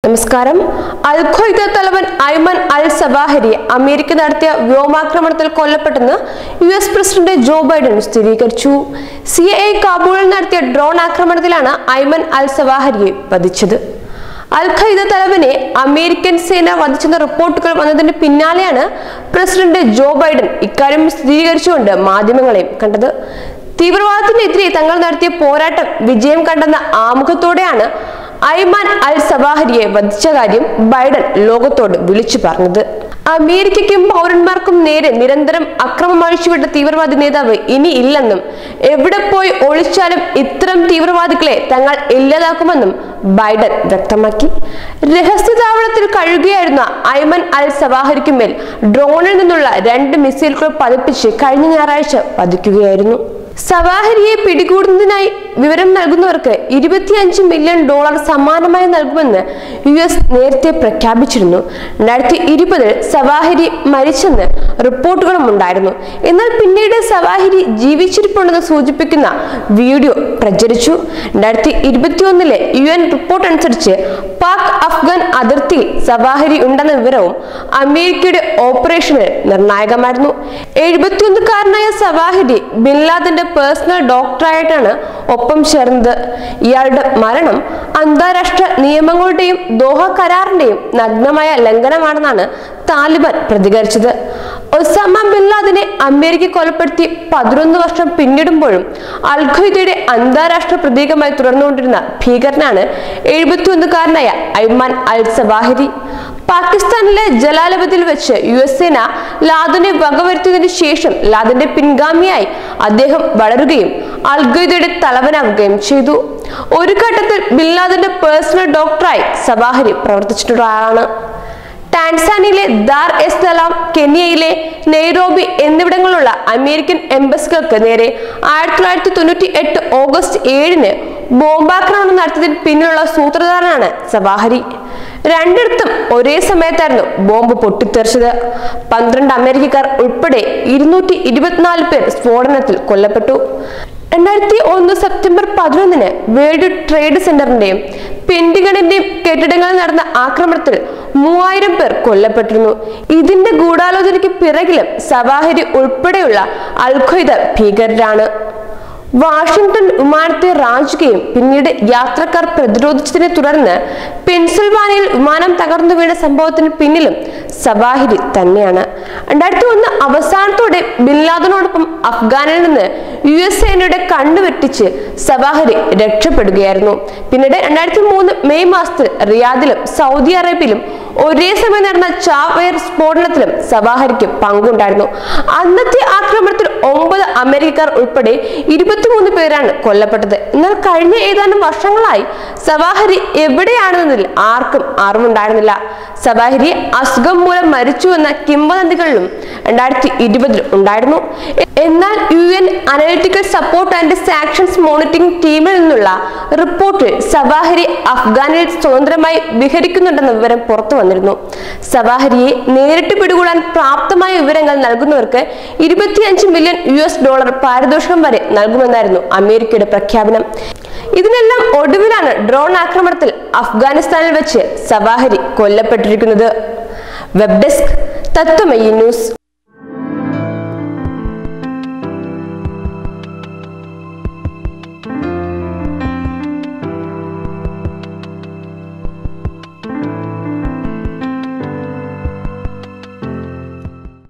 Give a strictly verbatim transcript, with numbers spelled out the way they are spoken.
നമസ്കാരം. അൽ ഖ്വയ്ദ തലവൻ ഐമൻ അൽ Zawahiri America നടത്തിയ വ്യോമാക്രമണത്തിൽ കൊല്ലപ്പെട്ടെന്ന് U S president Joe Biden സ്ഥിരീകരിച്ചു. സി ഐ എ കാബൂളിൽ നടത്തിയ ഡ്രോൺ ആക്രമണത്തിലാണ് ഐമൻ അൽ സവാഹിരിയെ വധിച്ചത്. അൽ ഖ്വയ്ദ തലവനെ അമേരിക്കൻ സേന വധിച്ചെന്ന റിപ്പോർട്ടുകൾ വന്നതിന് പിന്നാലെയാണ് പ്രസിഡന്റ് ജോ ബൈഡൻ ഇക്കാര്യം സ്ഥിരീകരിച്ചുകൊണ്ട് മാധ്യമങ്ങളെ കണ്ടത്. തീവ്രവാദത്തിനെതിരെ തങ്ങൾ നടത്തിയ പോരാട്ടം വിജയം കണ്ടെന്ന ആമുഖത്തോടെയാണ് ഐമൻ അൽ സവാഹിരിയെ വധിച്ച കാര്യം ബൈഡൻ ലോകത്തോട് വിളിച്ചു പറഞ്ഞത്. അമേരിക്കയ്ക്കും പൗരന്മാർക്കും നേരെ നിരന്തരം അക്രമം അഴിച്ചുവിട്ട തീവ്രവാദി നേതാവ് ഇനി ഇല്ലെന്നും എവിടെ പോയി ഒളിച്ചാലും ഇത്തരം തീവ്രവാദികളെ തങ്ങൾ ഇല്ലാതാക്കുമെന്നും ബൈഡൻ വ്യക്തമാക്കി. രഹസ്യ താവളത്തിൽ കഴിയുകയായിരുന്ന ഐമൻ അൽ സവാഹിരിക്കുമേൽ ഡ്രോണിൽ നിന്നുള്ള രണ്ട് മിസൈലുകൾ പതിപ്പിച്ച് കഴിഞ്ഞ ഞായറാഴ്ച വധിക്കുകയായിരുന്നു. സവാഹിരിയെ പിടികൂടുന്നതിനായി വിവരം നൽകുന്നവർക്ക് ഇരുപത്തിയഞ്ച് മില്യൺ ഡോളർ സമ്മാനമായി നൽകുമെന്ന് യു എസ് നേരത്തെ പ്രഖ്യാപിച്ചിരുന്നു. രണ്ടായിരത്തി ഇരുപതിൽ സവാഹിരി മരിച്ചെന്ന് റിപ്പോർട്ടുകളും ഉണ്ടായിരുന്നു. എന്നാൽ പിന്നീട് സവാഹിരി ജീവിച്ചിരിപ്പുണ്ടെന്ന് സൂചിപ്പിക്കുന്ന വീഡിയോ പ്രചരിച്ചു. രണ്ടായിരത്തി ഇരുപത്തി ഒന്നിലെ യു എൻ റിപ്പോർട്ട് അനുസരിച്ച് പാക് അഫ്ഗാൻ അതിർത്തിയിൽ സവാഹിരി ഉണ്ടെന്ന വിവരവും അമേരിക്കയുടെ ഓപ്പറേഷനിൽ നിർണായകമായിരുന്നു. എഴുപത്തിയൊന്നുകാരനായ സവാഹിരി ബിൻ ലാദന്റെ പേഴ്സണൽ ഡോക്ടറായിട്ടാണ് ഒപ്പം ചേർന്നത്. ഇയാളുടെ മരണം അന്താരാഷ്ട്ര നിയമങ്ങളുടെയും ദോഹ കരാറിന്റെയും നഗ്നമായ ലംഘനമാണെന്നാണ് താലിബാൻ പ്രതികരിച്ചത്. ഒസാമ ബിൻ ലാദനെ അമേരിക്ക കൊലപ്പെടുത്തി പതിനൊന്ന് വർഷം പിന്നിടുമ്പോഴും അൽ ഖ്വയ്ദയുടെ അന്താരാഷ്ട്ര പ്രതീകമായി തുടർന്നുകൊണ്ടിരുന്ന ഭീകരനാണ് എഴുപത്തിയൊന്നുകാരനായ ഐമൻ അൽ സവാഹിരി. പാകിസ്ഥാനിലെ ജലാലാബാദിൽ വെച്ച് യു എസ് സേന ലാദനെ വകവരുത്തിയതിനു ശേഷം ലാദന്റെ പിൻഗാമിയായി അദ്ദേഹം വളരുകയും അൽ ഖ്വയ്ദയുടെ തലവനാവുകയും ചെയ്തു. ഒരു ഘട്ടത്തിൽ ബിൻ ലാദന്റെ പേഴ്സണൽ ഡോക്ടറായി സവാഹിരി പ്രവർത്തിച്ചിട്ടുള്ള ആളാണ്. ടാൻസാനിയയിലെ ദാർ എസ് സലാം, കെനിയയിലെ നെയ്റോബി എന്നിവിടങ്ങളിലുള്ള അമേരിക്കൻ എംബസികൾക്ക് നേരെ ആയിരത്തി തൊള്ളായിരത്തി തൊണ്ണൂറ്റി എട്ട് ഓഗസ്റ്റ് ഏഴിന് ബോംബാക്രമണം നടത്തിയതിന് പിന്നിലുള്ള സൂത്രധാരനാണ് സവാഹിരി. രണ്ടിടത്തും ഒരേ സമയത്തായിരുന്നു ബോംബ് പൊട്ടിത്തെറിച്ചത്. പന്ത്രണ്ട് അമേരിക്കക്കാർ ഉൾപ്പെടെ ഇരുന്നൂറ്റി ഇരുപത്തിനാല് പേർ സ്ഫോടനത്തിൽ കൊല്ലപ്പെട്ടു. രണ്ടായിരത്തി ഒന്ന് സെപ്റ്റംബർ പതിനൊന്നിന് വേൾഡ് ട്രേഡ് സെന്ററിന്റെയും പെന്റിഗണിന്റെയും കെട്ടിടങ്ങളിൽ നടന്ന ആക്രമണത്തിൽ മൂവായിരം പേർ കൊല്ലപ്പെട്ടിരുന്നു. ഇതിന്റെ ഗൂഢാലോചനയ്ക്ക് പിറകിലും സവാഹിരി ഉൾപ്പെടെയുള്ള അൽ ഖ്വയ്ദ ഭീകരരാണ്. വാഷിംഗ്ടൺ വിമാനത്തെ റാഞ്ചുകയും പിന്നീട് യാത്രക്കാർ പ്രതിരോധിച്ചതിനെ തുടർന്ന് പെൻസിൽവാനിയയിൽ വിമാനം തകർന്നു വീണ സംഭവത്തിന് പിന്നിലും സവാഹിരി തന്നെയാണ്. രണ്ടായിരത്തി ഒന്ന് അവസാനത്തോടെ ബിൻ ലാദനോടൊപ്പം അഫ്ഗാനിൽ നിന്ന് യു എസ് സേനയുടെ കണ്ണുവെട്ടിച്ച് സവാഹിരി രക്ഷപ്പെടുകയായിരുന്നു. പിന്നീട് രണ്ടായിരത്തി മൂന്ന് മെയ് മാസത്തിൽ റിയാദിലും സൗദി അറേബ്യയിലും ഒരേ സമയം നടന്ന ചാവേർ സ്ഫോടനത്തിലും സവാഹിരിക്ക് പങ്കുണ്ടായിരുന്നു. അന്നത്തെ ആക്രമണത്തിൽ ഒമ്പത് അമേരിക്കക്കാർ ഉൾപ്പെടെ ഇരുപത്തിമൂന്ന് പേരാണ് കൊല്ലപ്പെട്ടത്. എന്നാൽ കഴിഞ്ഞ ഏതാനും വർഷങ്ങളായി സവാഹിരി എവിടെയാണെന്നതിൽ ആർക്കും അറിവുണ്ടായിരുന്നില്ല. സവാഹിരി അസുഖം മൂലം മരിച്ചു എന്ന കിംവദന്തികളിലും രണ്ടായിരത്തി ഇരുപതിൽ ഉണ്ടായിരുന്നു. എന്നാൽ U N analytical support and sanctions monitoring ടീമിൽ നിന്നുള്ള റിപ്പോർട്ടിൽ സവാഹിരി അഫ്ഗാനിൽ സ്വതന്ത്രമായി വിഹരിക്കുന്നുണ്ടെന്ന വിവരം പുറത്തു വന്നിരുന്നു. സവാഹിരിയെ നേരിട്ട് പിടികൂടാൻ പ്രാപ്തമായ വിവരങ്ങൾ നൽകുന്നവർക്ക് ഇരുപത്തിയഞ്ച് മില്യൺ യു എസ് ഡോളർ പാരിതോഷികം വരെ നൽകുമെന്നായിരുന്നു അമേരിക്കയുടെ പ്രഖ്യാപനം. ഇതിനെല്ലാം ഒടുവിലാണ് ഡ്രോൺ ആക്രമണത്തിൽ അഫ്ഗാനിസ്ഥാനിൽ വെച്ച് സവാഹിരി കൊല്ലപ്പെട്ടിരിക്കുന്നത്. Web desk Tatwamayi news.